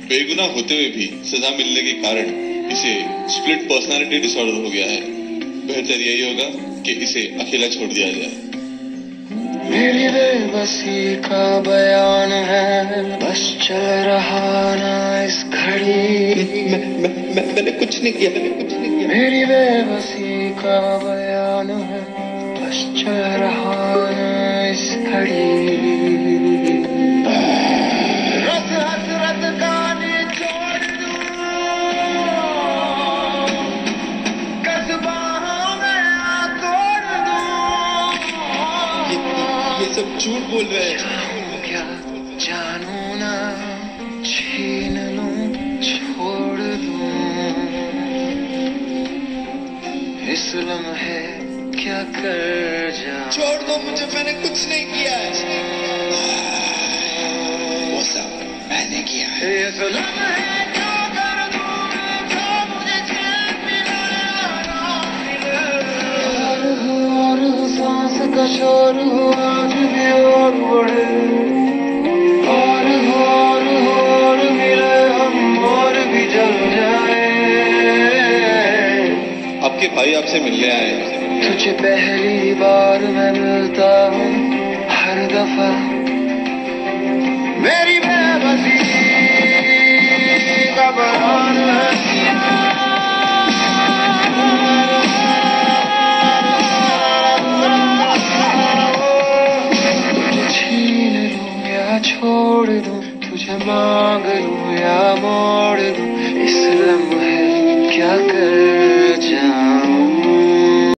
बेगुनाह होते हुए भी सजा मिलने के कारण इसे स्प्लिट पर्सनालिटी डिसऑर्डर हो गया है। बेहतर यही होगा कि इसे अकेला छोड़ दिया जाए। मेरी बेबसी का बयान है, बस चल रहा ना इस घड़ी। मैंने कुछ नहीं किया। मेरी बेबसी का बयान है, बस चल रहा ना इस घड़ी। रस हसरत गाने छोड़ दूं, कसबाहों में तोड़ दूं। ये सब झूठ बोल रहे हैं। चाहूं क्या जानू ना, छीन लूं छोड़ दूं। इस लम्हे क्या कर जाऊं। छोड़ दो मुझे, मैंने कुछ नहीं किया है। वो सब मैंने किया है। इस लम्हे क्या कर दूं, जो मुझे चैन मिला ना मिले। और सांस का शोर हो आज भी और बढ़े। और मिले हम और भी जल जाए। आपके भाई आपसे मिलने आए हैं। तुझे पहली बार मैं मिलता हूँ, हर दफा